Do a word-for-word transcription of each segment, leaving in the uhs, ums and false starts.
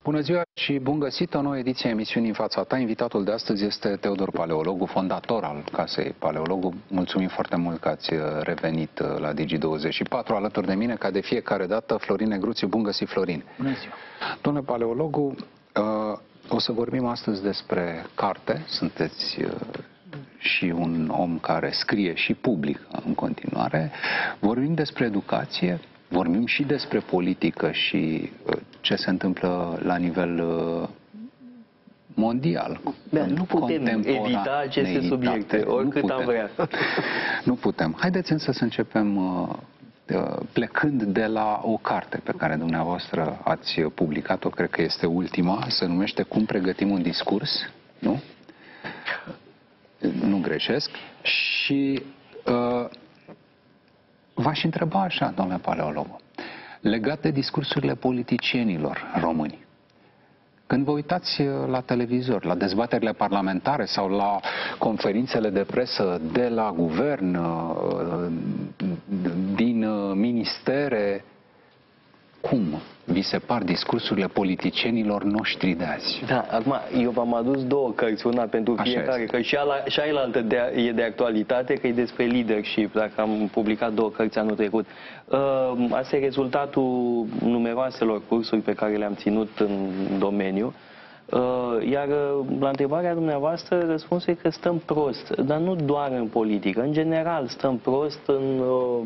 Bună ziua și bun găsit o nouă ediție a emisiunii În fața ta. Invitatul de astăzi este Teodor Paleologu, fondator al Casei Paleologu. Mulțumim foarte mult că ați revenit la Digi douăzeci și patru. Alături de mine, ca de fiecare dată, Florin Negruțiu. Bun găsit, Florin. Bună ziua. Domnule Paleologu, o să vorbim astăzi despre carte. Sunteți și un om care scrie și public în continuare. Vorbim despre educație. Vorbim și despre politică și ce se întâmplă la nivel mondial. Da, nu putem evita aceste subiecte, oricât am vrea. Nu putem. Haideți însă să începem plecând de la o carte pe care dumneavoastră ați publicat-o, cred că este ultima, se numește Cum pregătim un discurs, nu? Nu greșesc. Și uh, v-aș întreba așa, domnule Paleologu, legat de discursurile politicienilor români. Când vă uitați la televizor, la dezbaterile parlamentare sau la conferințele de presă de la guvern, din ministere, cum vi se par discursurile politicienilor noștri de azi? Da, acum, eu v-am adus două cărți, una pentru fiecare, că și ailaltă e de actualitate, că e despre leadership, dacă am publicat două cărți anul trecut. Asta e rezultatul numeroaselor cursuri pe care le-am ținut în domeniu. Iar la întrebarea dumneavoastră, răspunsul e că stăm prost, dar nu doar în politică. În general, stăm prost în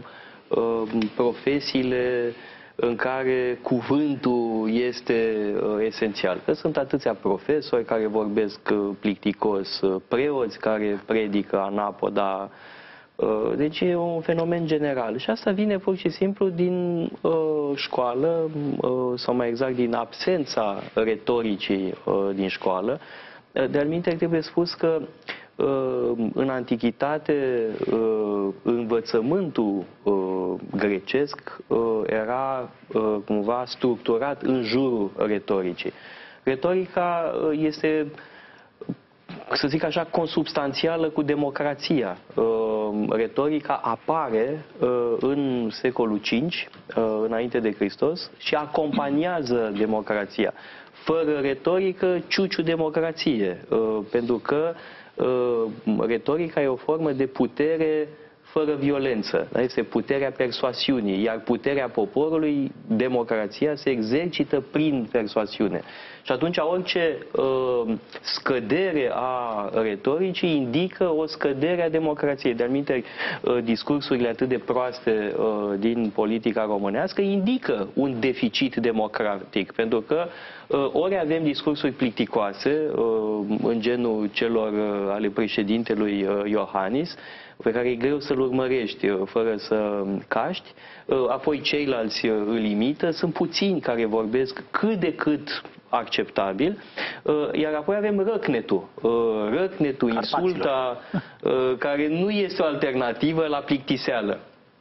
profesiile în care cuvântul este uh, esențial. Că sunt atâția profesori care vorbesc uh, plicticos, uh, preoți care predică anapoda. Uh, deci e un fenomen general. Și asta vine pur și simplu din uh, școală, uh, sau mai exact din absența retoricii uh, din școală. De-al minte, trebuie spus că în antichitate învățământul grecesc era cumva structurat în jurul retoricii. Retorica este, să zic așa, consubstanțială cu democrația. Retorica apare în secolul cinci, înainte de Hristos, și acompaniază democrația. Fără retorică, ciuciu democrație, pentru că retorica e o formă de putere fără violență. Este puterea persoasiunii, iar puterea poporului, democrația, se exercită prin persoasiune. Și atunci orice uh, scădere a retoricii indică o scădere a democrației. De-al minte, uh, discursurile atât de proaste uh, din politica românească indică un deficit democratic, pentru că uh, ori avem discursuri plicticoase, uh, în genul celor uh, ale președintelui uh, Iohannis, pe care e greu să-l urmărești fără să caști, apoi ceilalți îl imită, sunt puțini care vorbesc cât de cât acceptabil, iar apoi avem răcnetul, răcnetul, insulta, care nu este o alternativă la plictiseală.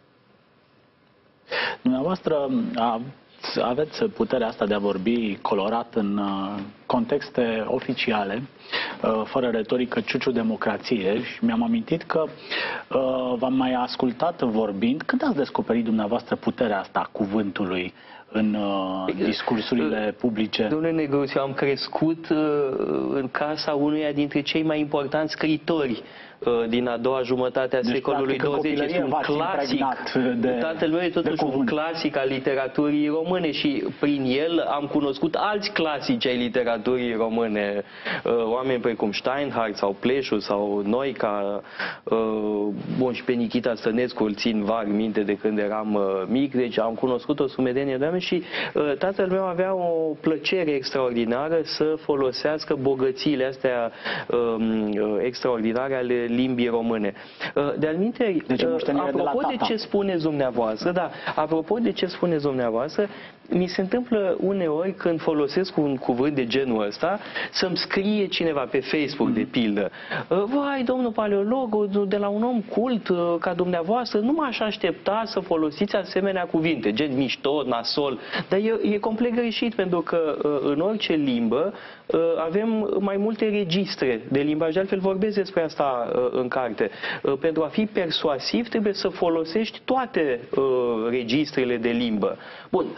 Dumneavoastră a aveți puterea asta de a vorbi colorat în contexte oficiale, fără retorică, ciuciu democrație, și mi-am amintit că v-am mai ascultat vorbind. Când ați descoperit dumneavoastră puterea asta a cuvântului în discursurile publice? Domnule Negruțiu, am crescut în casa unuia dintre cei mai importanți scriitori din a doua jumătate a deci, secolului douăzeci. Este un clasic. De, Tatăl meu e totuși un clasic al literaturii române și prin el am cunoscut alți clasici ai literaturii române. Oameni precum Steinhardt sau Pleșu sau Noica. Bun, și pe Nichita Stănescu îl țin vag minte de când eram mic, deci am cunoscut o sumedenie de oameni și tatăl meu avea o plăcere extraordinară să folosească bogățiile astea extraordinare ale limbii române. De-al minte, deci, apropo de, de ce spuneți dumneavoastră, da, apropo de ce spuneți dumneavoastră, mi se întâmplă uneori când folosesc un cuvânt de genul ăsta să-mi scrie cineva pe Facebook, mm. de pildă: vai, domnul Paleologu, de la un om cult ca dumneavoastră, nu m-aș aștepta să folosiți asemenea cuvinte, gen mișto, nasol, dar e, e complet greșit, pentru că în orice limbă avem mai multe registre de limbaj, de altfel vorbesc despre asta în carte. Pentru a fi persuasiv trebuie să folosești toate registrele de limbă. Bun, să nu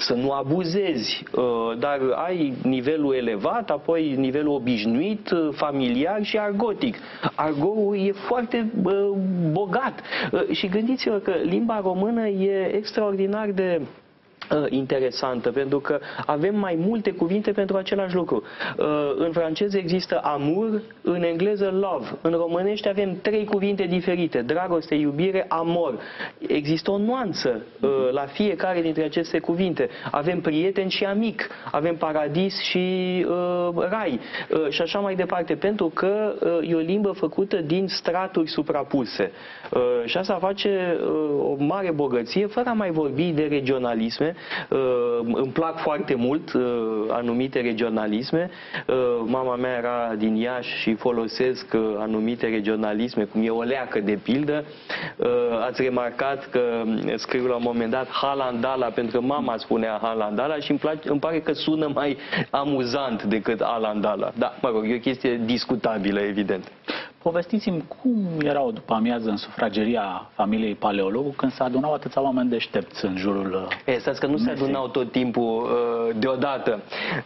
abuzezi, dar ai nivelul elevat, apoi nivelul obișnuit, familiar și argotic. Argoul e foarte bogat. Și gândiți-vă că limba română e extraordinar de interesantă, pentru că avem mai multe cuvinte pentru același lucru. În franceză există amour, în engleză love. În românește avem trei cuvinte diferite: dragoste, iubire, amor. Există o nuanță la fiecare dintre aceste cuvinte. Avem prieten și amic, avem paradis și rai și așa mai departe, pentru că e o limbă făcută din straturi suprapuse. Și asta face o mare bogăție, fără a mai vorbi de regionalisme. Îmi plac foarte mult anumite regionalisme. Mama mea era din Iași și folosesc anumite regionalisme, cum e o leacă de pildă. Ați remarcat că scriu la un moment dat halandala, pentru că mama spunea halandala și îmi, place, îmi pare că sună mai amuzant decât alandala. Da, mă rog, e o chestie discutabilă, evident. Povestiți-mi cum era o după amiază în sufrageria familiei Paleologu când se adunau atâția oameni deștepți în jurul... E, stați că nu se adunau tot timpul uh, deodată.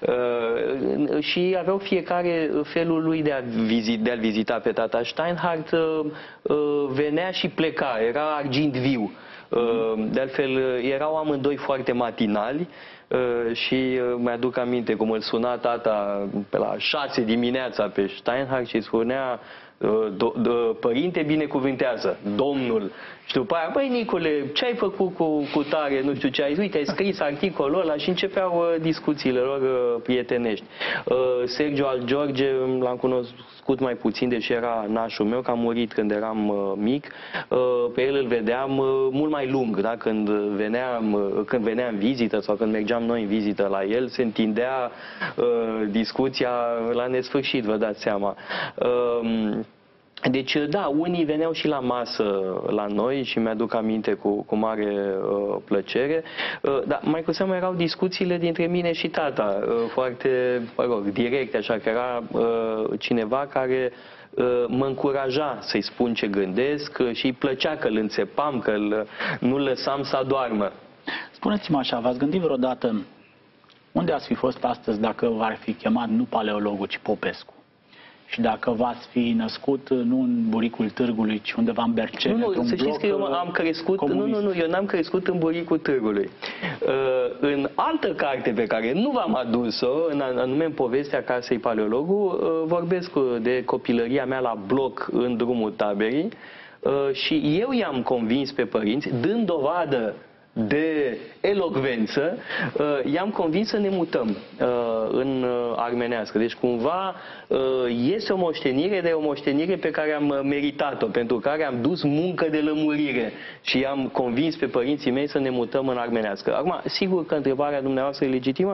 Uh, și aveau fiecare felul lui de, a vizit, de a-l vizita pe tata. Steinhardt uh, uh, venea și pleca, era argint viu. Uh, de altfel, erau amândoi foarte matinali. Uh, și uh, mi-aduc aminte cum îl suna tata pe la șase dimineața pe Steinhardt și spunea: Do, do, părinte, binecuvântează, domnul. Și după aia: băi, Nicole, ce ai făcut cu, cu tare, nu știu ce ai, uite, ai scris articolul ăla, și începeau uh, discuțiile lor uh, prietenești. Uh, Sergiu al George l-am cunoscut mai puțin, deși era nașul meu, că a murit când eram uh, mic. Uh, pe el îl vedeam uh, mult mai lung, da? Când veneam, uh, când venea în vizită sau când mergeam noi în vizită la el, se întindea uh, discuția la nesfârșit, vă dați seama. Uh, Deci, da, unii veneau și la masă la noi și mi-aduc aminte cu, cu mare uh, plăcere, uh, dar mai cu seamă erau discuțiile dintre mine și tata, uh, foarte, mă rog, directe, așa că era uh, cineva care uh, mă încuraja să-i spun ce gândesc uh, și îi plăcea că îl înțepam, că îl, nu-l lăsam să addoarmă. Spuneți-mă așa, v-ați gândit vreodată unde ați fi fost astăzi dacă v-ar fi chemat nu Paleologu, ci Popescu? Și dacă v-ați fi născut nu în buricul Târgului, ci undeva în Berceni, nu, nu, să știți că eu am crescut, comunist. nu, nu, nu, eu n-am crescut în buricul Târgului. Uh, în altă carte pe care nu v-am adus-o, în anume în povestea casei Paleologu, uh, vorbesc de copilăria mea la bloc în drumul taberii uh, și eu i-am convins pe părinți, dând dovadă de elocvență, i-am convins să ne mutăm în armenească. Deci cumva este o moștenire, de o moștenire pe care am meritat-o, pentru care am dus muncă de lămurire și i-am convins pe părinții mei să ne mutăm în armenească. Acum, sigur că întrebarea dumneavoastră e legitimă.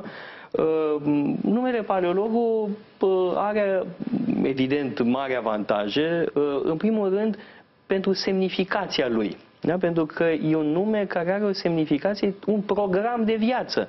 Numele Paleologu are, evident, mari avantaje. În primul rând, pentru semnificația lui. Da? Pentru că e un nume care are o semnificație, un program de viață.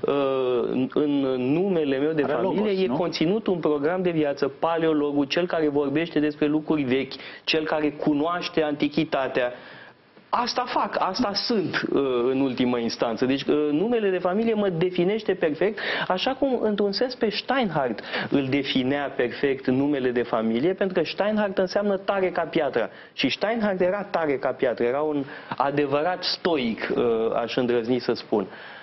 În numele meu de are familie logos, e nu? conținut un program de viață. Paleologul, cel care vorbește despre lucruri vechi, cel care cunoaște antichitatea. Asta fac, asta sunt în ultimă instanță. Deci numele de familie mă definește perfect, așa cum într-un sens pe Steinhardt îl definea perfect numele de familie, pentru că Steinhardt înseamnă tare ca piatră. Și Steinhardt era tare ca piatră, era un adevărat stoic, aș îndrăzni să spun.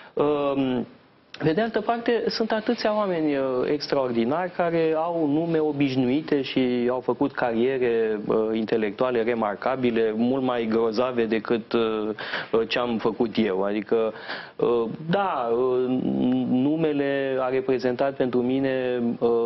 Pe de altă parte, sunt atâția oameni extraordinari care au nume obișnuite și au făcut cariere intelectuale remarcabile, mult mai grozave decât ce am făcut eu. Adică, da, numele a reprezentat pentru mine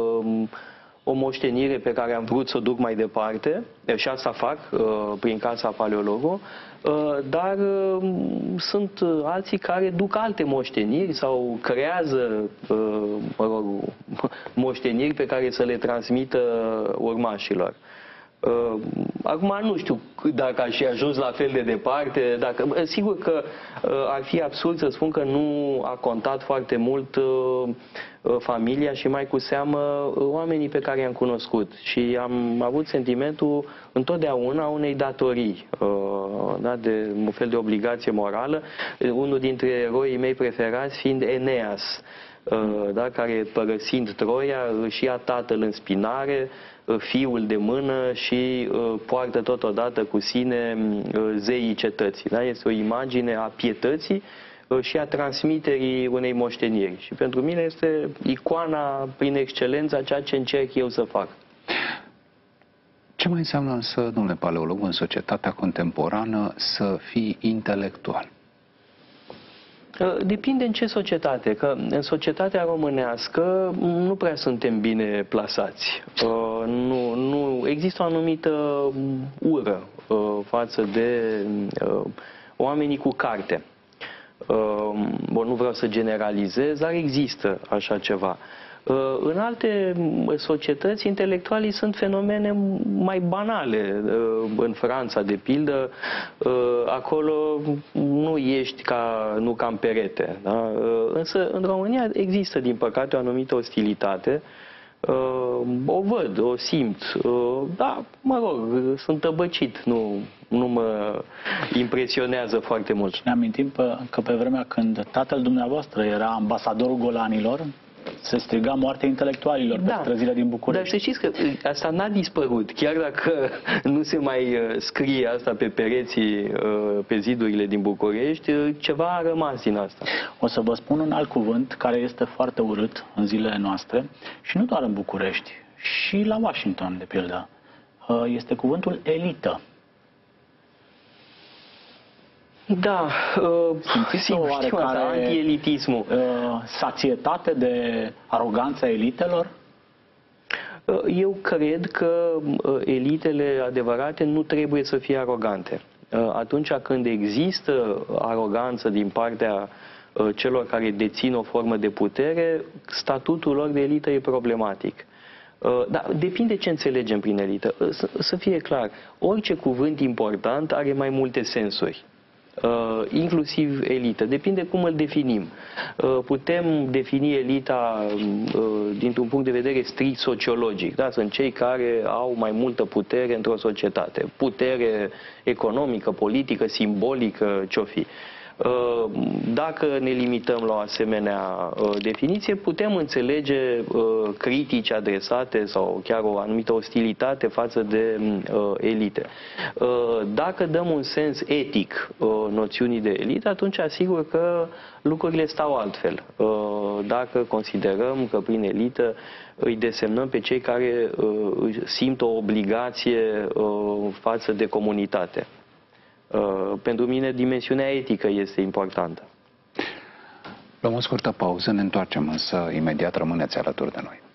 o moștenire pe care am vrut să o duc mai departe, și asta fac prin Casa Paleologu, dar sunt alții care duc alte moșteniri sau creează, mă rog, moșteniri pe care să le transmită urmașilor. acum nu știu dacă aș fi ajuns la fel de departe, dacă, sigur că ar fi absurd să spun că nu a contat foarte mult familia și mai cu seamă oamenii pe care i-am cunoscut și am avut sentimentul întotdeauna unei datorii, da, de un fel de obligație morală, unul dintre eroii mei preferați fiind Eneas, da, care părăsind Troia își ia tatăl în spinare, fiul de mână și poartă totodată cu sine zeii cetății. Da? Este o imagine a pietății și a transmiterii unei moșteniri. Și pentru mine este icoana prin excelență a ceea ce încerc eu să fac. Ce mai înseamnă însă, domnule paleolog, în societatea contemporană să fii intelectual? Depinde în ce societate, că în societatea românească nu prea suntem bine plasați. Nu, nu, există o anumită ură față de oamenii cu carte. Bun, nu vreau să generalizez, dar există așa ceva. În alte societăți, intelectualii sunt fenomene mai banale. În Franța, de pildă, acolo nu ești ca, nu ca în perete. Da? Însă, în România există, din păcate, o anumită ostilitate. O văd, o simt. Da, mă rog, sunt tăbăcit, nu, nu mă impresionează foarte mult. Și ne amintim că pe vremea când tatăl dumneavoastră era ambasadorul Golanilor, se striga moartea intelectualilor da, pe străzile din București. Dar să știți că asta n-a dispărut. Chiar dacă nu se mai scrie asta pe pereții, pe zidurile din București, ceva a rămas din asta. O să vă spun un alt cuvânt care este foarte urât în zilele noastre și nu doar în București, și la Washington, de pildă. Este cuvântul elită. Da, uh, sigur, știu asta, antielitismul. Uh, sațietate de aroganța elitelor? Uh, eu cred că uh, elitele adevărate nu trebuie să fie arogante. Uh, atunci când există aroganță din partea uh, celor care dețin o formă de putere, statutul lor de elită e problematic. Uh, dar depinde ce înțelegem prin elită. Uh, să, să fie clar, orice cuvânt important are mai multe sensuri. Uh, inclusiv elită. Depinde cum îl definim. Uh, putem defini elita uh, dintr-un punct de vedere strict sociologic. Da? Sunt cei care au mai multă putere într-o societate. Putere economică, politică, simbolică, ce-o fi. Uh, dacă ne limităm la o asemenea uh, definiție, putem înțelege uh, critici adresate sau chiar o anumită ostilitate față de uh, elite. Uh, dacă dăm un sens etic uh, noțiunii de elită, atunci asigur că lucrurile stau altfel. Uh, dacă considerăm că prin elită îi desemnăm pe cei care uh, simt o obligație uh, față de comunitate. Uh, pentru mine dimensiunea etică este importantă. Luăm o scurtă pauză, ne întoarcem însă imediat, rămâneți alături de noi.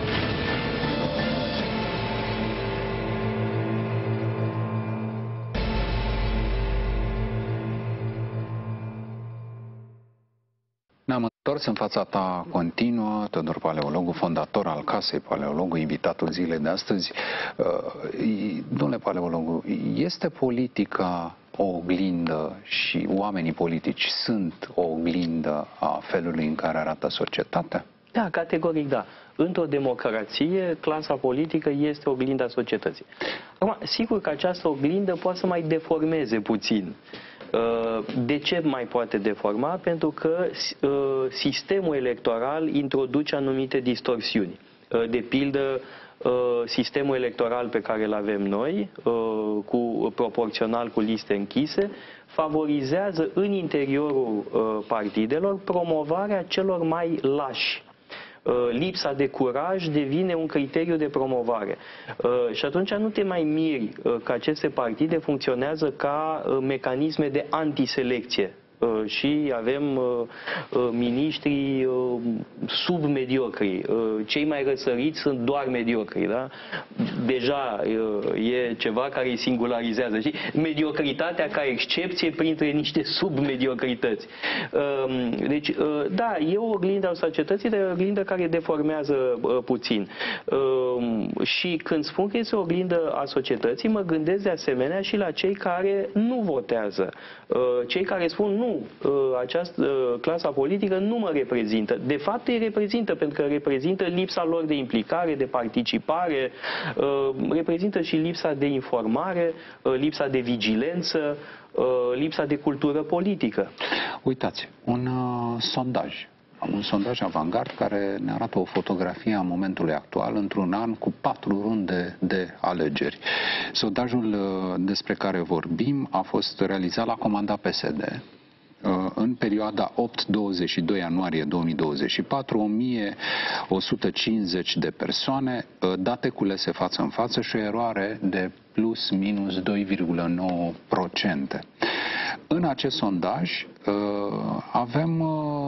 Ne-am întors în fața ta continuă, Teodor Paleologu, fondator al Casei Paleologu, invitatul zilei de astăzi. Domnule Paleologu, este politica o oglindă și oamenii politici sunt o oglindă a felului în care arată societatea? Da, categoric da. Într-o democrație, clasa politică este oglinda societății. Acum, sigur că această oglindă poate să mai deformeze puțin. De ce mai poate deforma? Pentru că sistemul electoral introduce anumite distorsiuni. De pildă, sistemul electoral pe care îl avem noi, cu proporțional cu liste închise, favorizează în interiorul partidelor promovarea celor mai lași. Lipsa de curaj devine un criteriu de promovare. Și atunci nu te mai miri că aceste partide funcționează ca mecanisme de antiselecție și avem miniștri submediocri. Cei mai răsăriți sunt doar mediocri. Da? Deja e ceva care îi singularizează. Și mediocritatea ca excepție printre niște submediocrități. Deci, da, e o oglindă a societății, dar e o oglindă care deformează puțin. Și când spun că este o oglindă a societății, mă gândesc de asemenea și la cei care nu votează. Cei care spun nu, această clasa politică nu mă reprezintă. De fapt îi reprezintă, pentru că reprezintă lipsa lor de implicare, de participare, reprezintă și lipsa de informare, lipsa de vigilență, lipsa de cultură politică. Uitați, un uh, sondaj. Un sondaj avantgard care ne arată o fotografie a momentului actual într-un an cu patru runde de alegeri. Sondajul despre care vorbim a fost realizat la comanda P S D în perioada opt douăzeci și doi ianuarie două mii douăzeci și patru, o mie o sută cincizeci de persoane, date culese față în față și o eroare de plus minus doi virgulă nouă la sută. În acest sondaj avem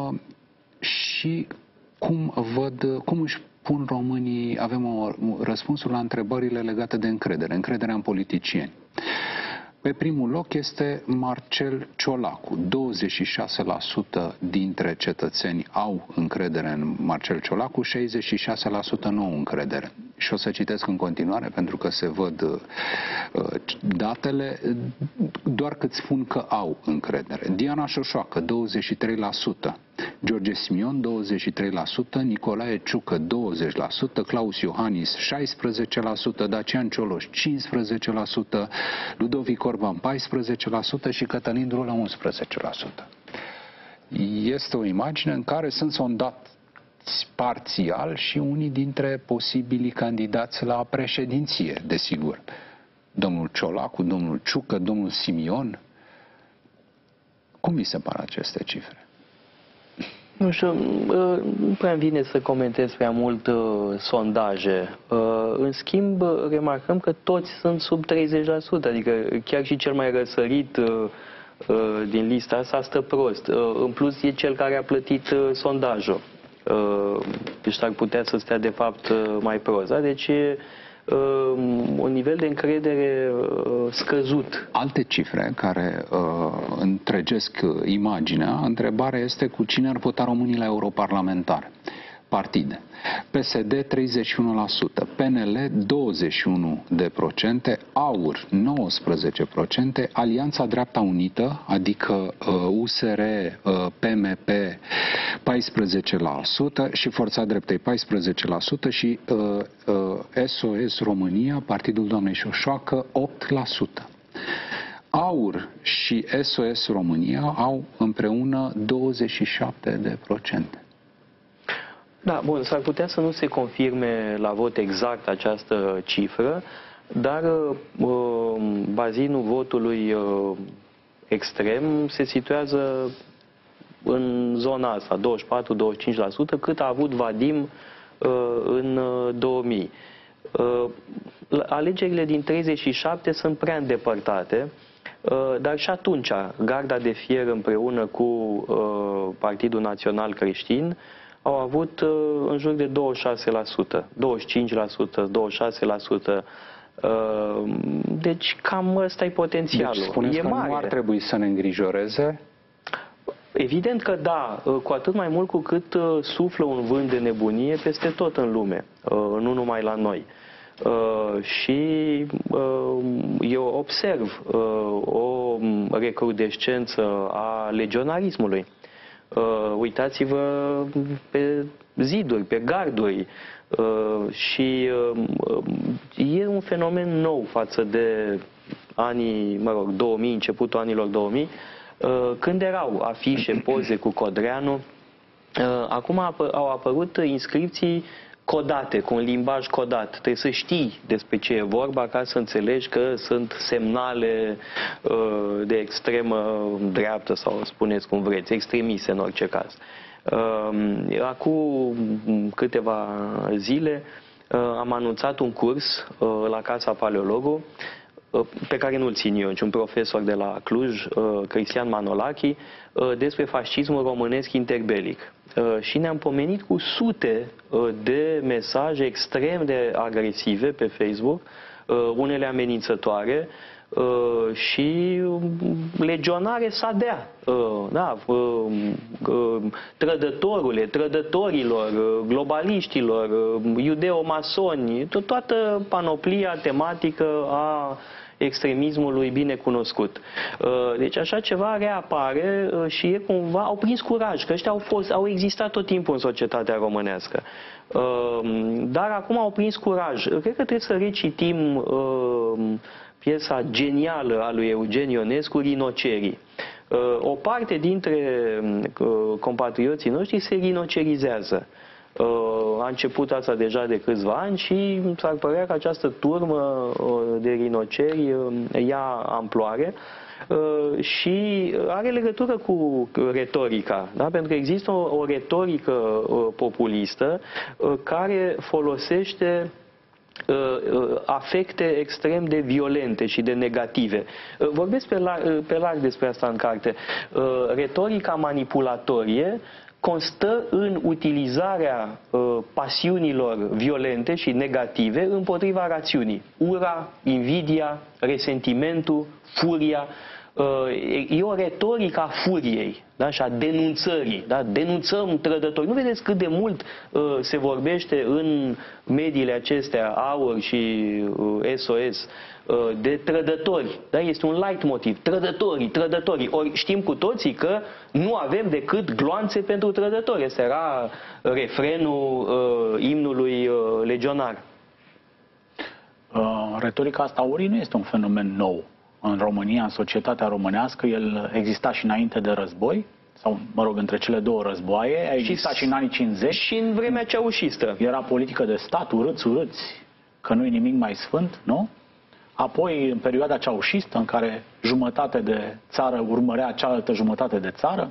și cum văd, cum își pun românii, avem o, răspunsul la întrebările legate de încredere, încrederea în politicieni. Pe primul loc este Marcel Ciolacu. douăzeci și șase la sută dintre cetățeni au încredere în Marcel Ciolacu, șaizeci și șase la sută nu au încredere. Și o să citesc în continuare pentru că se văd uh, datele, doar cât spun că au încredere. Diana Șoșoacă, douăzeci și trei la sută. George Simion, douăzeci și trei la sută, Nicolae Ciucă, douăzeci la sută, Claus Iohannis, șaisprezece la sută, Dacian Cioloș, cincisprezece la sută, Ludovic Orban, paisprezece la sută și Cătălin Drulă, unsprezece la sută. Este o imagine în care sunt sondați parțial și unii dintre posibilii candidați la președinție, desigur. Domnul Ciolacu, domnul Ciucă, domnul Simion. Cum vi se par aceste cifre? Nu știu, nu prea îmi vine să comentez prea mult uh, sondaje. Uh, în schimb, remarcăm că toți sunt sub treizeci la sută, adică chiar și cel mai răsărit uh, uh, din lista asta stă prost. Uh, în plus, e cel care a plătit uh, sondajul. Uh, deci ar putea să stea, de fapt, uh, mai prost. Da? Deci e uh, un nivel de încredere uh, scăzut. Alte cifre care uh, întregesc imaginea, întrebarea este cu cine ar vota românii la europarlamentare. Partide. P S D treizeci și unu la sută, P N L douăzeci și unu de procente, A U R nouăsprezece la sută, Alianța Dreapta Unită, adică uh, U S R, uh, P M P paisprezece la sută și Forța Dreptei paisprezece la sută și uh, uh, S O S România, Partidul doamnei Șoșoacă, opt la sută. A U R și S O S România au împreună douăzeci și șapte de procente. Da, bun, s-ar putea să nu se confirme la vot exact această cifră, dar uh, bazinul votului uh, extrem se situează în zona asta, douăzeci și patru - douăzeci și cinci la sută, cât a avut Vadim uh, în două mii. Uh, alegerile din treizeci și șapte sunt prea îndepărtate, uh, dar și atunci Garda de Fier împreună cu uh, Partidul Național Creștin au avut uh, în jur de douăzeci și șase la sută, douăzeci și cinci la sută, douăzeci și șase la sută. Uh, deci cam ăsta e potențialul. Deci spuneți e că mare. Nu ar trebui să ne îngrijoreze? Evident că da, cu atât mai mult cu cât uh, suflă un vânt de nebunie peste tot în lume, uh, nu numai la noi. Uh, și uh, eu observ uh, o recrudescență a legionarismului. Uh, uitați-vă pe ziduri, pe garduri uh, și uh, e un fenomen nou față de anii, mă rog, două mii, începutul anilor două mii, uh, când erau afișe, poze cu Codreanu. Uh, acum apă, au apărut inscripții codate, cu un limbaj codat. Trebuie să știi despre ce e vorba ca să înțelegi că sunt semnale uh, de extremă dreaptă sau spuneți cum vreți, extremise în orice caz. Uh, acum câteva zile uh, am anunțat un curs uh, la Casa Paleologu pe care nu-l țin eu, ci un profesor de la Cluj, Cristian Manolachi, despre fascismul românesc interbelic. Și ne-am pomenit cu sute de mesaje extrem de agresive pe Facebook, unele amenințătoare, și legionare sadea, da, trădătorule, trădătorilor, globaliștilor, iudeo-masoni, toată panoplia tematică a extremismului bine cunoscut. Deci așa ceva reapare și e cumva, au prins curaj, că ăștia au, fost, au existat tot timpul în societatea românească. Dar acum au prins curaj. Cred că trebuie să recitim piesa genială a lui Eugen Ionescu, Rinocerii. O parte dintre compatrioții noștri se rinocerizează. A început asta deja de câțiva ani și s-ar părea că această turmă de rinoceri ia amploare și are legătură cu retorica, da? Pentru că există o, o retorică populistă care folosește afecte extrem de violente și de negative. Vorbesc pe larg, pe larg despre asta în carte. Retorica manipulatorie constă în utilizarea pasiunilor violente și negative împotriva rațiunii. Ura, invidia, resentimentul, furia. E o retorică a furiei, da? Și a denunțării. Da? Denunțăm trădători. Nu vedeți cât de mult uh, se vorbește în mediile acestea, AUR și uh, S O S, uh, de trădători. Da? Este un leitmotiv. Trădătorii, trădătorii. Ori știm cu toții că nu avem decât gloanțe pentru trădători. Asta era refrenul uh, imnului uh, legionar. Uh, retorica asta aurii nu este un fenomen nou. În România, în societatea românească, el exista și înainte de război, sau, mă rog, între cele două războaie, a existat și, și în anii cincizeci. Și în vremea ceaușistă. Era politică de stat, urâți, urâți, că nu e nimic mai sfânt, nu? Apoi, în perioada ceaușistă, în care jumătate de țară urmărea cealaltă jumătate de țară,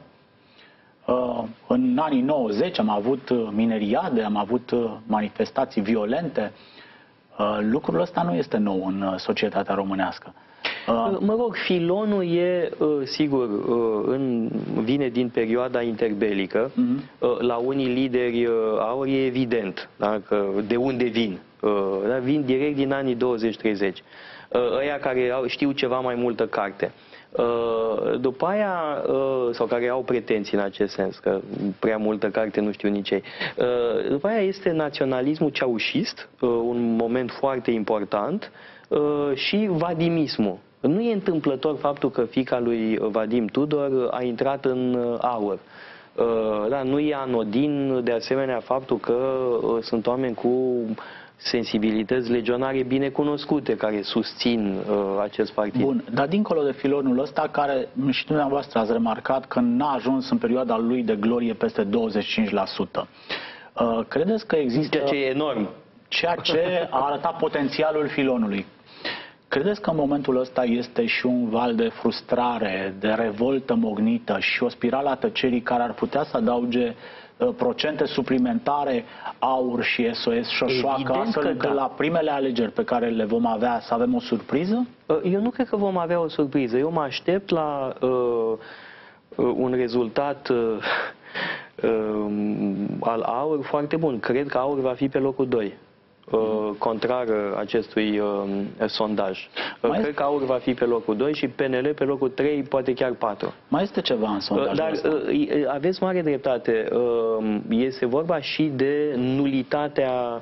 în anii nouăzeci am avut mineriade, am avut manifestații violente. Lucrul ăsta nu este nou în societatea românească. Mă rog, filonul e, sigur, în, vine din perioada interbelică. Uh-huh. La unii lideri aur e evident, da, că de unde vin. Da, vin direct din anii douăzeci treizeci. Ăia care au, știu ceva mai multă carte. După aia, sau care au pretenții în acest sens, că prea multă carte nu știu nici ei. După aia este naționalismul ceaușist, un moment foarte important, și vadimismul. Nu e întâmplător faptul că fiica lui Vadim Tudor a intrat în AUR. Da, nu e anodin, de asemenea, faptul că sunt oameni cu sensibilități legionare bine cunoscute care susțin acest partid. Bun, dar dincolo de filonul ăsta, care și dumneavoastră ați remarcat că n-a ajuns în perioada lui de glorie peste douăzeci și cinci la sută. Credeți că există... Ceea ce e enorm. Ceea ce a arătat potențialul filonului. Credeți că în momentul ăsta este și un val de frustrare, de revoltă mognită și o spirală a tăcerii care ar putea să adauge uh, procente suplimentare AUR și S O S șoșoacă, astfel încât da. La primele alegeri pe care le vom avea să avem o surpriză? Eu nu cred că vom avea o surpriză. Eu mă aștept la uh, un rezultat uh, uh, al AUR foarte bun. Cred că AUR va fi pe locul doi. Contrar acestui uh, sondaj. Mai Cred că AUR va fi pe locul doi și P N L pe locul trei, poate chiar patru. Mai este ceva în sondajul Dar ăsta. Aveți mare dreptate. Este vorba și de nulitatea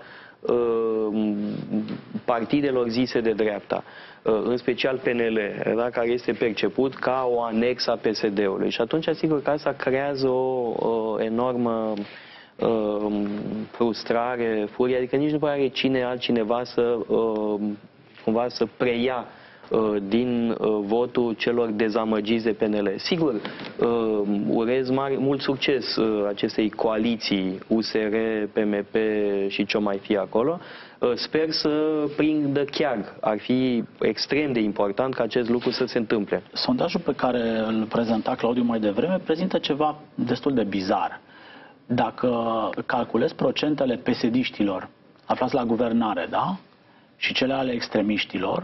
partidelor zise de dreapta, în special P N L, da, care este perceput ca o anexă a P S D-ului. Și atunci, sigur că asta creează o, o enormă frustrare, furie, adică nici nu prea are cine altcineva să cumva să preia din votul celor dezamăgiți de P N L. Sigur, urez mare, mult succes acestei coaliții U S R, P M P și ce mai fi acolo. Sper să prindă chiar. Ar fi extrem de important ca acest lucru să se întâmple. Sondajul pe care îl prezenta Claudiu mai devreme prezintă ceva destul de bizar. Dacă calculezi procentele pesediștilor aflați la guvernare, da? Și cele ale extremiștilor,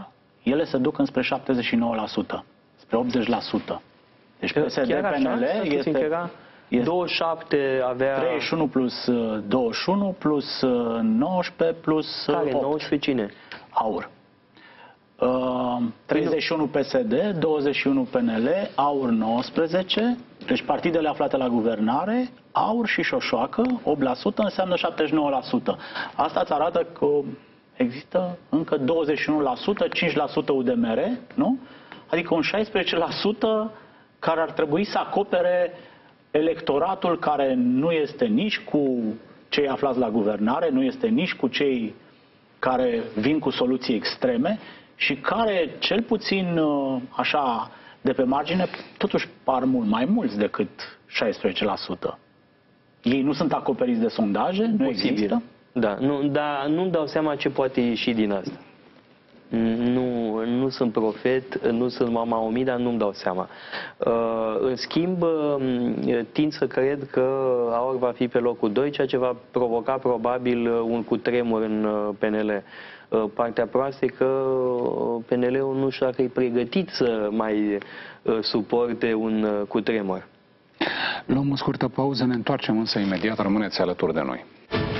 ele se duc înspre șaptezeci și nouă la sută, spre optzeci la sută. Deci P S D P N L este, era este douăzeci și șapte avea... treizeci și unu plus douăzeci și unu plus nouăsprezece plus Care? opt. nouăsprezece cine? Aur. Uh, treizeci și unu P S D, douăzeci și unu P N L, Aur nouăsprezece, deci partidele aflate la guvernare, Aur și Șoșoacă, opt la sută înseamnă șaptezeci și nouă la sută. Asta îți arată că există încă douăzeci și unu la sută, cinci la sută U D M R, nu? Adică un șaisprezece la sută care ar trebui să acopere electoratul care nu este nici cu cei aflați la guvernare, nu este nici cu cei care vin cu soluții extreme și care, cel puțin așa, de pe margine, totuși par mult mai mulți decât șaisprezece la sută. Ei nu sunt acoperiți de sondaje, nu Posibil. există? Da, nu, dar nu-mi dau seama ce poate ieși din asta. Nu, nu sunt profet, nu sunt mama omii, dar nu-mi dau seama. În schimb, tind să cred că Aur va fi pe locul doi, ceea ce va provoca probabil un cutremur în P N L. Partea proastă e că P N L-ul nu știu dacă e pregătit să mai suporte un cutremur. Luăm o scurtă pauză, ne întoarcem însă imediat, rămâneți alături de noi.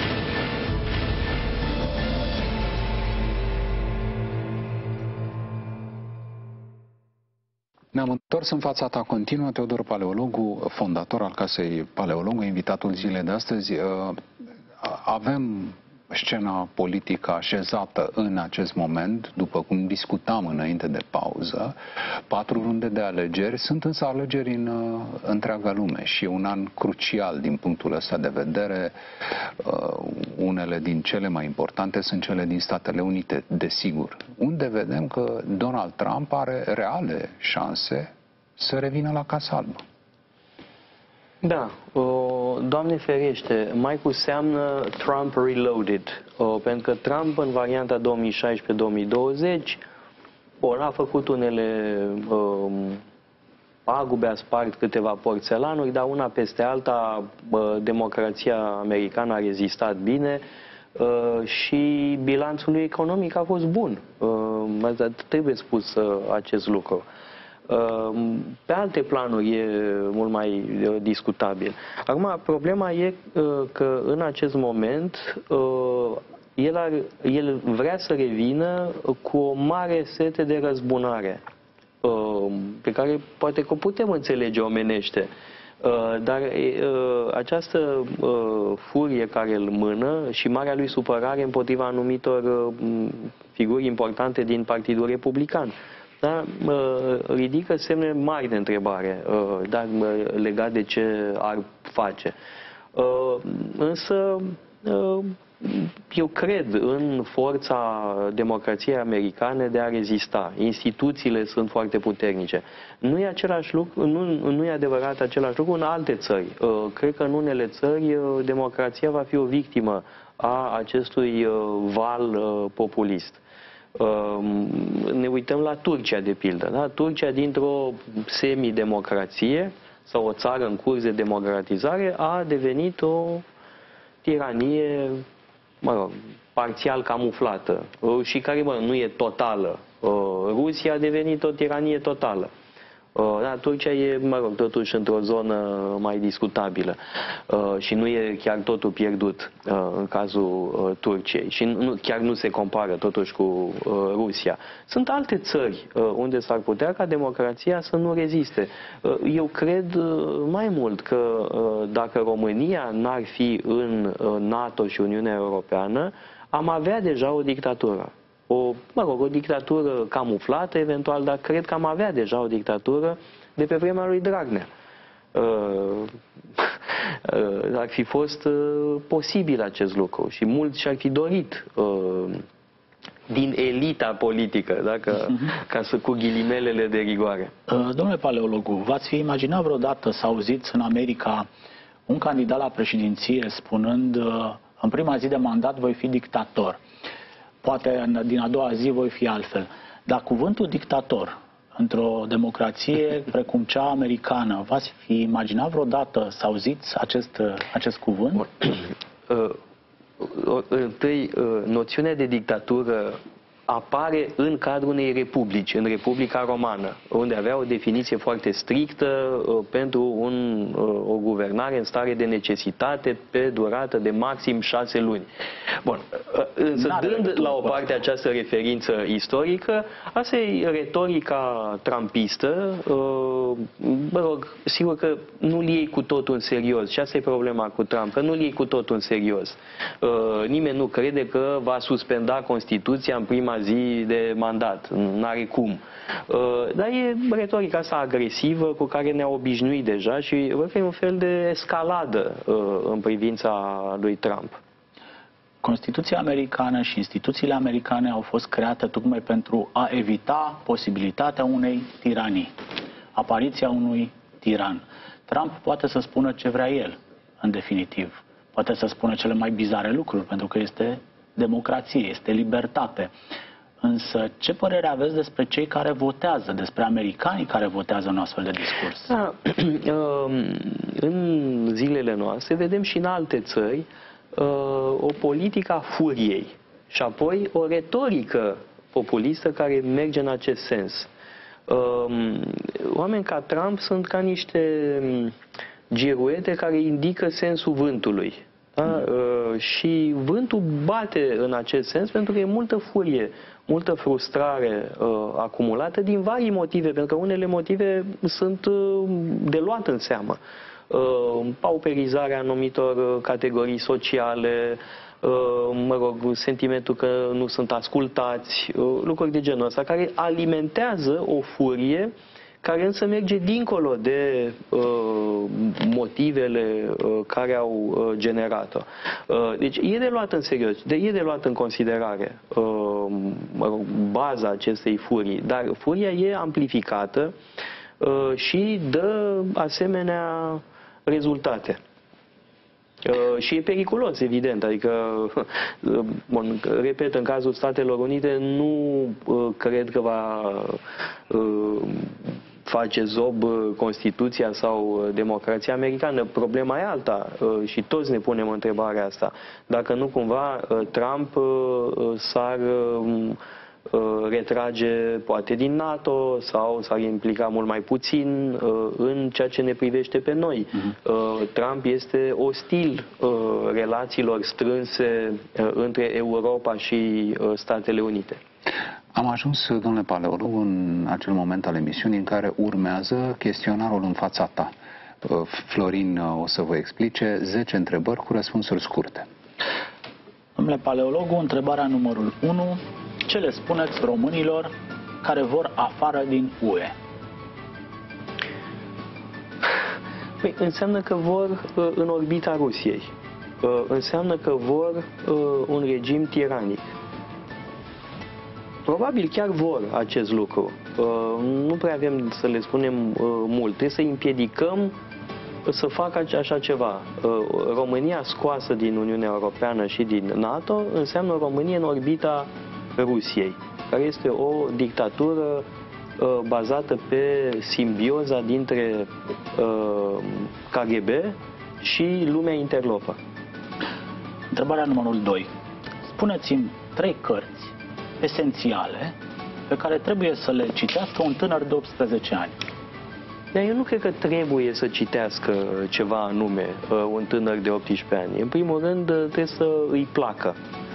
Ne-am întors în fața ta continuă, Teodor Paleologu, fondator al Casei Paleologu, invitatul zilei de astăzi. Avem scena politică așezată în acest moment, după cum discutam înainte de pauză, patru runde de alegeri, sunt însă alegeri în uh, întreaga lume și e un an crucial din punctul ăsta de vedere. Uh, unele din cele mai importante sunt cele din Statele Unite, desigur, unde vedem că Donald Trump are reale șanse să revină la Casa Albă. Da, Doamne ferește, mai cu seamnă Trump Reloaded, pentru că Trump în varianta două mii șaisprezece două mii douăzeci ori a făcut unele um, pagube, a spart câteva porțelanuri, dar una peste alta democrația americană a rezistat bine uh, și bilanțul lui economic a fost bun. Uh, trebuie spus uh, acest lucru. Pe alte planuri e mult mai discutabil. Acum, problema e că în acest moment el, ar, el vrea să revină cu o mare sete de răzbunare, pe care poate că o putem înțelege omenește. Dar această furie care îl mână și marea lui supărare împotriva anumitor figuri importante din Partidul Republican, da, ridică semne mari de întrebare, da, legat de ce ar face. Însă, eu cred în forța democrației americane de a rezista. Instituțiile sunt foarte puternice. Nu e același lucru, nu, nu e adevărat același lucru în alte țări. Cred că în unele țări democrația va fi o victimă a acestui val populist. Ne uităm la Turcia, de pildă. Da? Turcia, dintr-o semidemocrație sau o țară în curs de democratizare, a devenit o tiranie, mă rog, parțial camuflată și care, mă, nu e totală. Rusia a devenit o tiranie totală. Da, Turcia e, mă rog, totuși într-o zonă mai discutabilă și nu e chiar totul pierdut în cazul Turciei și nu, chiar nu se compară totuși cu Rusia. Sunt alte țări unde s-ar putea ca democrația să nu reziste. Eu cred mai mult că dacă România n-ar fi în NATO și Uniunea Europeană, am avea deja o dictatură. O, mă rog, o dictatură camuflată, eventual, dar cred că am avea deja o dictatură de pe vremea lui Dragnea. Uh, uh, ar fi fost uh, posibil acest lucru și mulți și-ar fi dorit uh, din elita politică, dacă, ca să cu ghilimelele de rigoare. Uh, domnule Paleologu, v-ați fi imaginat vreodată să auziți în America un candidat la președinție spunând uh, în prima zi de mandat voi fi dictator? Poate din a doua zi voi fi altfel. Dar cuvântul dictator, într-o democrație precum cea americană, v-ați fi imaginat vreodată să auziți acest, acest cuvânt? Întâi, noțiunea de dictatură apare în cadrul unei republici, în Republica Romană, unde avea o definiție foarte strictă uh, pentru un, uh, o guvernare în stare de necesitate pe durată de maxim șase luni. Bun, uh, însă dând la o parte această referință istorică, asta e retorica trumpistă, uh, mă rog, sigur că nu-l iei cu totul în serios și asta e problema cu Trump, că nu-l iei cu totul în serios. Uh, nimeni nu crede că va suspenda Constituția în prima zi de mandat. N-are cum. Dar e retorica asta agresivă cu care ne-a obișnuit deja și văd că e un fel de escaladă în privința lui Trump. Constituția americană și instituțiile americane au fost create tocmai pentru a evita posibilitatea unei tiranii, apariția unui tiran. Trump poate să spună ce vrea el, în definitiv. Poate să spună cele mai bizare lucruri, pentru că este democrație, este libertate. Însă, ce părere aveți despre cei care votează, despre americanii care votează un astfel de discurs? Da, în zilele noastre vedem și în alte țări o politică a furiei și apoi o retorică populistă care merge în acest sens. Oameni ca Trump sunt ca niște giruete care indică sensul vântului. Da? Și vântul bate în acest sens pentru că e multă furie, multă frustrare uh, acumulată din vari motive, pentru că unele motive sunt uh, de luat în seamă. Uh, pauperizarea anumitor categorii sociale, uh, mă rog, sentimentul că nu sunt ascultați, uh, lucruri de genul ăsta, care alimentează o furie care însă merge dincolo de uh, motivele uh, care au uh, generat-o. Uh, deci e de luat în serios, de, e de luat în considerare uh, mă rog, baza acestei furii, dar furia e amplificată uh, și dă asemenea rezultate. Uh, și e periculos, evident, adică, uh, bun, repet, în cazul Statelor Unite nu uh, cred că va uh, face zob Constituția sau democrația americană. Problema e alta uh, și toți ne punem întrebarea asta. Dacă nu cumva uh, Trump uh, s-ar uh, retrage poate din NATO sau s-ar implica mult mai puțin uh, în ceea ce ne privește pe noi. Uh-huh. Uh, Trump este ostil uh, relațiilor strânse uh, între Europa și uh, Statele Unite. Am ajuns, domnule Paleolog, în acel moment al emisiunii în care urmează chestionarul în fața ta. Florin o să vă explice zece întrebări cu răspunsuri scurte. Domnule Paleologu, întrebarea numărul unu. Ce le spuneți românilor care vor afară din U E? Păi, înseamnă că vor uh, în orbita Rusiei. Uh, înseamnă că vor uh, un regim tiranic. Probabil chiar vor acest lucru. Uh, nu prea avem să le spunem uh, mult. Trebuie să împiedicăm să facă așa ceva. Uh, România scoasă din Uniunea Europeană și din NATO înseamnă România în orbita Rusiei, care este o dictatură uh, bazată pe simbioza dintre uh, K G B și lumea interlopă. Întrebarea numărul doi. Spuneți-mi trei cărți esențiale pe care trebuie să le citească un tânăr de optsprezece ani. Dar eu nu cred că trebuie să citească ceva anume uh, un tânăr de optsprezece ani. În primul rând, trebuie să îi placă.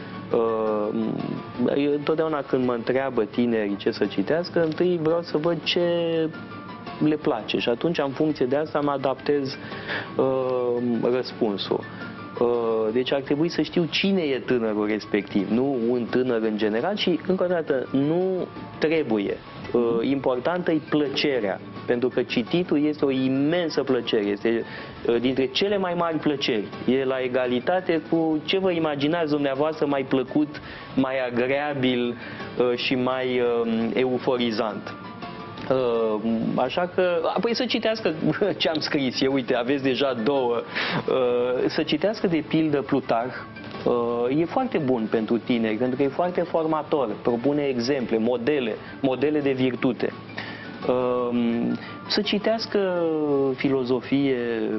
Eu întotdeauna când mă întreabă tinerii ce să citească, întâi vreau să văd ce le place și atunci, în funcție de asta, mă adaptez uh, răspunsul. Uh, deci ar trebui să știu cine e tânărul respectiv, nu un tânăr în general și, încă o dată, nu trebuie. Uh, importantă e plăcerea, pentru că cititul este o imensă plăcere, este uh, dintre cele mai mari plăceri. E la egalitate cu ce vă imaginați dumneavoastră mai plăcut, mai agreabil uh, și mai uh, euforizant. Uh, așa că, apoi să citească ce am scris eu, uite, aveți deja două, uh, să citească de pildă Plutarh. Uh, e foarte bun pentru tineri, pentru că e foarte formator, propune exemple, modele, modele de virtute. să citească filozofie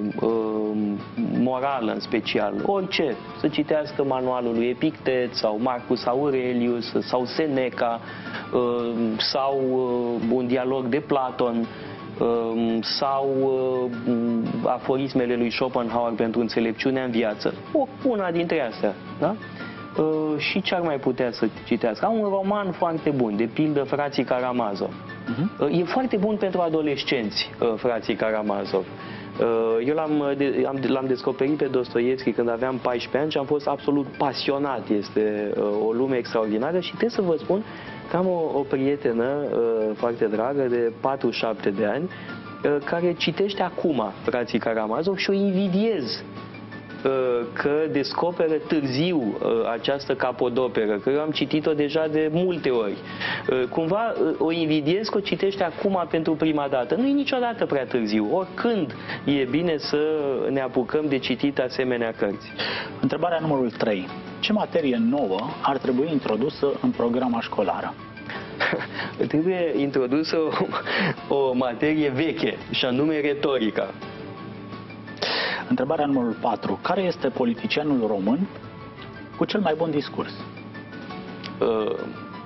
morală în special, orice, să citească manualul lui Epictet sau Marcus Aurelius sau Seneca sau un dialog de Platon sau aforismele lui Schopenhauer pentru înțelepciunea în viață, o, una dintre astea, da? Și ce ar mai putea să citească? Au un roman foarte bun, de pildă Frații Karamazov. Uh-huh. E foarte bun pentru adolescenți, Frații Karamazov. Eu l-am descoperit pe Dostoievski când aveam paisprezece ani și am fost absolut pasionat. Este o lume extraordinară și trebuie să vă spun că am o, o prietenă foarte dragă de patruzeci și șapte de ani care citește acum Frații Karamazov și o invidiez că descoperă târziu această capodoperă, că eu am citit-o deja de multe ori. Cumva o invidiez că o citește acum pentru prima dată. Nu e niciodată prea târziu. Oricând e bine să ne apucăm de citit asemenea cărți. Întrebarea numărul trei. Ce materie nouă ar trebui introdusă în programa școlară? Trebuie introdusă o, o materie veche, și anume retorica. Întrebarea numărul patru. Care este politicianul român cu cel mai bun discurs? Uh,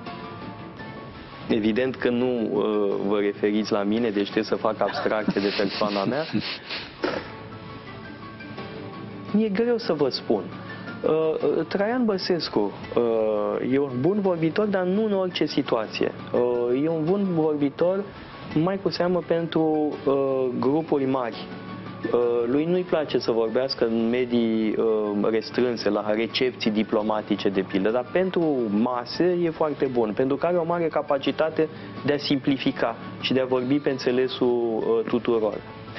evident că nu uh, vă referiți la mine, deci trebuie să fac abstracție de persoana mea. Mi-e greu să vă spun. Uh, Traian Băsescu uh, e un bun vorbitor, dar nu în orice situație. Uh, e un bun vorbitor mai cu seamă pentru uh, grupuri mari. Lui nu-i place să vorbească în medii restrânse, la recepții diplomatice de pildă, dar pentru mase e foarte bun, pentru că are o mare capacitate de a simplifica și de a vorbi pe înțelesul tuturor.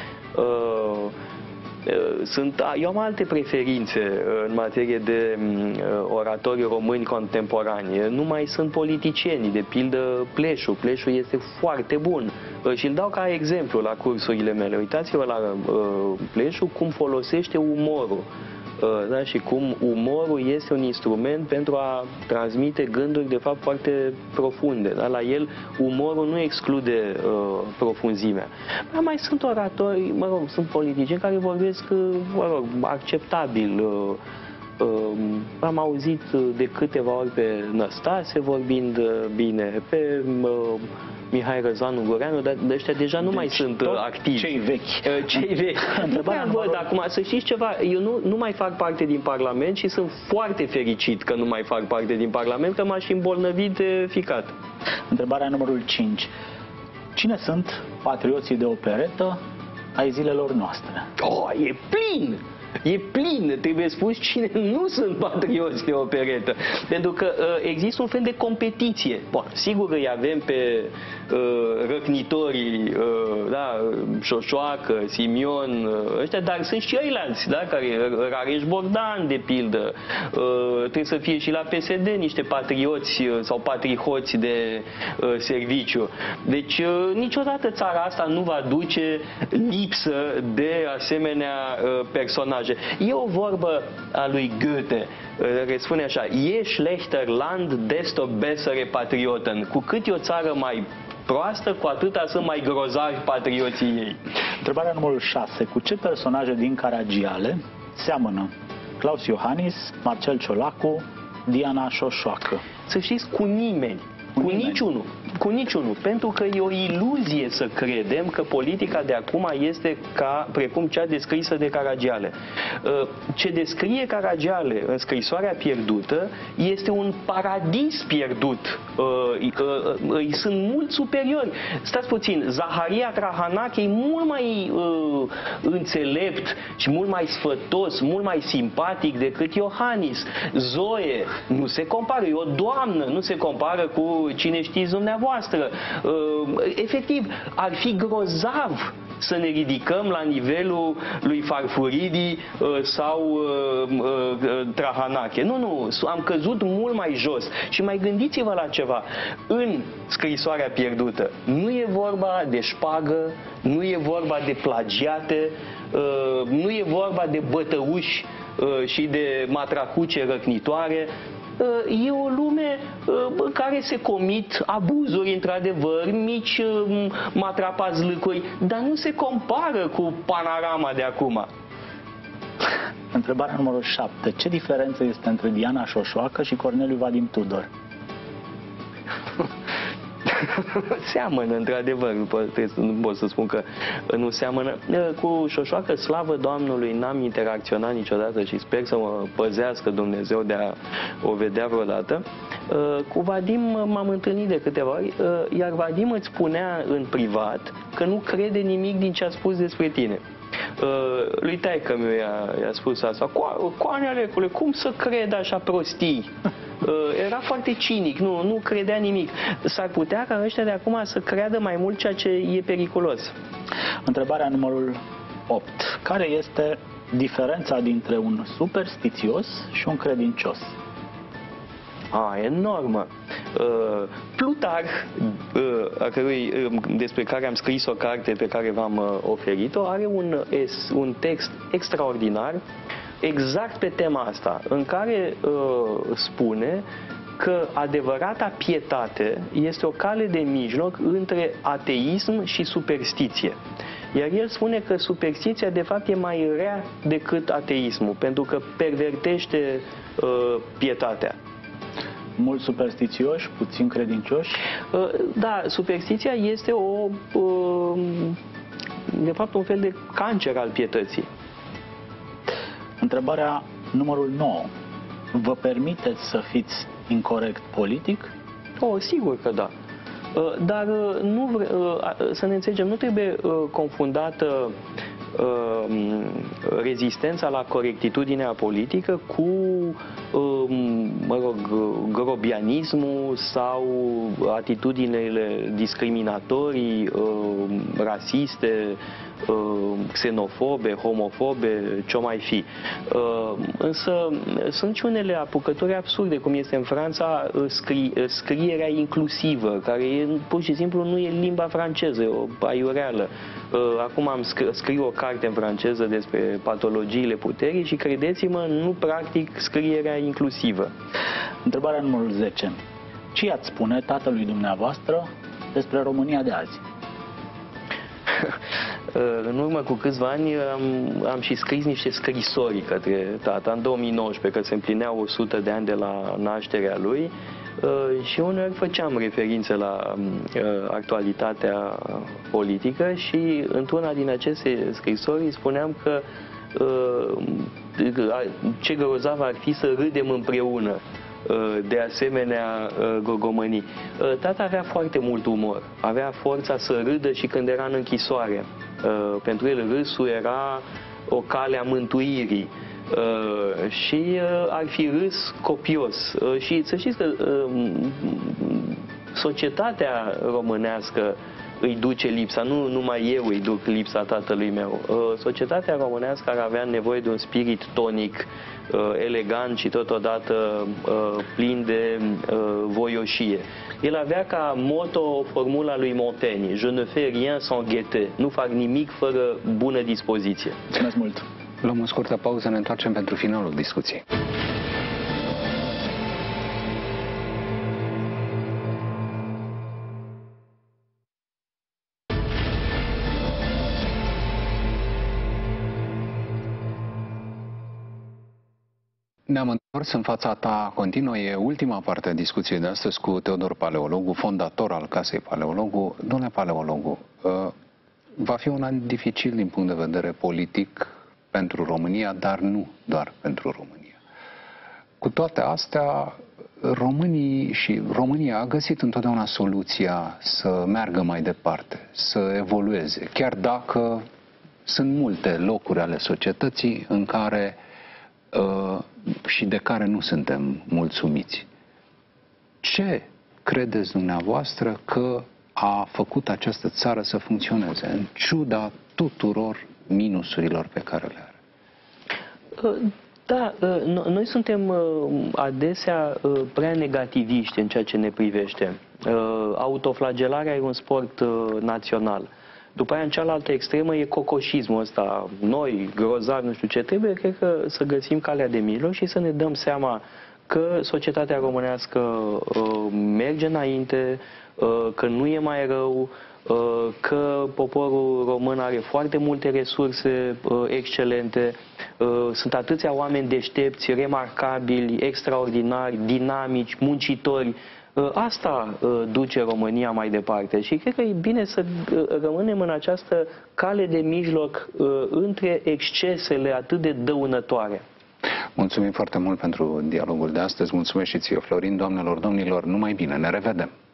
Sunt, eu am alte preferințe în materie de oratori români contemporani. Nu mai sunt politicieni, de pildă Pleșu. Pleșu este foarte bun și îl dau ca exemplu la cursurile mele. Uitați-vă la Pleșu cum folosește umorul. Da? Și cum umorul este un instrument pentru a transmite gânduri de fapt foarte profunde. Da? La el umorul nu exclude uh, profunzimea. Dar mai sunt oratori, mă rog, sunt politicieni care vorbesc, mă rog, acceptabil. Uh, uh, am auzit de câteva ori pe Năstase vorbind bine, pe uh, Mihai Răzvan Ungureanu, dar de ăștia deja nu deci mai sunt activi. Cei vechi. Cei vechi. Nu prea văd acum. Să știți ceva, eu nu, nu mai fac parte din Parlament și sunt foarte fericit că nu mai fac parte din Parlament, că m-aș îmbolnăvi de ficat. Întrebarea numărul cinci. Cine sunt patrioții de operetă ai zilelor noastre? Oh, e plin! E plin, trebuie spus cine nu sunt patrioți de operetă. Pentru că uh, există un fel de competiție. Bun, sigur îi avem pe uh, răcnitorii, uh, da, Șoșoacă, Simion, uh, ăștia, dar sunt și ăilalți, da, care, Rareș Bogdan, de pildă. Uh, trebuie să fie și la P S D niște patrioți uh, sau patrihoți de uh, serviciu. Deci uh, niciodată țara asta nu va duce lipsă de asemenea uh, personaje. E o vorbă a lui Goethe care spune așa: Je schlechter Land, desto bessere Patrioten. Cu cât e o țară mai proastă, cu atâta sunt mai grozavi patrioții ei. Întrebarea numărul șase. Cu ce personaje din Caragiale seamănă Claus Iohannis, Marcel Ciolacu, Diana Șoșoacă? Să știți, cu nimeni. Cu, cu niciunul. Cu niciunul. Pentru că e o iluzie să credem că politica de acum este ca, precum cea descrisă de Caragiale. Ce descrie Caragiale în Scrisoarea pierdută este un paradis pierdut. Îi sunt mult superiori. Stați puțin, Zaharia Trahanache e mult mai uh, înțelept și mult mai sfătos, mult mai simpatic decât Iohannis. Zoe nu se compară, e o doamnă, nu se compară cu cine știți dumneavoastră. Efectiv, ar fi grozav să ne ridicăm la nivelul lui Farfuridi sau Trahanache. Nu, nu, am căzut mult mai jos. Și mai gândiți-vă la ceva. În Scrisoarea pierdută nu e vorba de șpagă, nu e vorba de plagiate, nu e vorba de bătăuși și de matracuce răcnitoare. E o lume în care se comit abuzuri, într-adevăr, mici matrapazlâcuri, dar nu se compară cu panorama de acum. Întrebarea numărul șapte. Ce diferență este între Diana Șoșoacă și Corneliu Vadim Tudor? Seamănă, într-adevăr, nu pot, nu pot să spun că nu seamănă. Cu Șoșoacă, slavă Domnului, n-am interacționat niciodată și sper să mă păzească Dumnezeu de a o vedea vreodată. Cu Vadim m-am întâlnit de câteva ori, iar Vadim îți spunea în privat că nu crede nimic din ce a spus despre tine. Uh, lui taică-miu i-a spus asta. Coanealecule, cum să cred așa prostii? Uh, era foarte cinic, nu, nu credea nimic. S-ar putea ca ăștia de acum să creadă mai mult, ceea ce e periculos. Întrebarea numărul opt. Care este diferența dintre un superstițios și un credincios? A, enormă. Uh, Plutarh, uh, a cărui, uh, despre care am scris o carte pe care v-am uh, oferit-o, are un, es, un text extraordinar exact pe tema asta, în care uh, spune că adevărata pietate este o cale de mijloc între ateism și superstiție. Iar el spune că superstiția de fapt e mai rea decât ateismul, pentru că pervertește uh, pietatea. Mulți superstițioși, puțin credincioși? Da, superstiția este o, de fapt, un fel de cancer al pietății. Întrebarea numărul nouă. Vă permiteți să fiți incorect politic? Oh, sigur că da. Dar nu vre... să ne înțelegem, nu trebuie confundată rezistența la corectitudinea politică cu, mă rog, grobianismul sau atitudinile discriminatorii, rasiste, xenofobe, homofobe, ce-o mai fi. Însă sunt și unele apucături absurde, cum este în Franța scri, scrierea inclusivă, care e, pur și simplu nu e limba franceză, e o aiureală. Acum am scri, scriu o carte în franceză despre patologiile puterii și, credeți-mă, nu practic scrierea inclusivă. Întrebarea numărul zece. Ce i-ați spune tatălui dumneavoastră despre România de azi? În urmă cu câțiva ani am, am și scris niște scrisori către tata, în două mii nouăsprezece, că se împlineau o sută de ani de la nașterea lui, și uneori făceam referințe la actualitatea politică și într-una din aceste scrisori spuneam că ce grozav ar fi să râdem împreună de asemenea gogomănii. Tata avea foarte mult umor, avea forța să râdă și când era în închisoare. Pentru el râsul era o cale a mântuirii. Uh, și uh, ar fi râs copios. Uh, și să știți că uh, societatea românească îi duce lipsa, nu numai eu îi duc lipsa tatălui meu. Uh, societatea românească ar avea nevoie de un spirit tonic, uh, elegant și totodată uh, plin de uh, voioșie. El avea ca moto formula lui Montaigne: Je ne fais rien sans gaieté. Nu fac nimic fără bună dispoziție. Mulțumesc mult! Luăm o scurtă pauză, ne întoarcem pentru finalul discuției. Ne-am întors în fața ta continuă. E ultima parte a discuției de astăzi cu Teodor Paleologu, fondator al Casei Paleologu. Domnule Paleologu, va fi un an dificil din punct de vedere politic pentru România, dar nu doar pentru România. Cu toate astea, românii și România a găsit întotdeauna soluția să meargă mai departe, să evolueze, chiar dacă sunt multe locuri ale societății în care uh, și de care nu suntem mulțumiți. Ce credeți dumneavoastră că a făcut această țară să funcționeze, în ciuda tuturor minusurilor pe care le are? Da, noi suntem adesea prea negativiști în ceea ce ne privește. Autoflagelarea e un sport național. După aia, în cealaltă extremă, e cocoșismul ăsta. Noi, grozavi, nu știu ce, trebuie, cred că, să găsim calea de mijloc și să ne dăm seama că societatea românească uh, merge înainte, uh, că nu e mai rău, uh, că poporul român are foarte multe resurse uh, excelente, uh, sunt atâția oameni deștepți, remarcabili, extraordinari, dinamici, muncitori. Uh, asta uh, duce România mai departe și cred că e bine să uh, rămânem în această cale de mijloc uh, între excesele atât de dăunătoare. Mulțumim foarte mult pentru dialogul de astăzi. Mulțumesc și ție, Florin. Doamnelor, domnilor, numai bine. Ne revedem!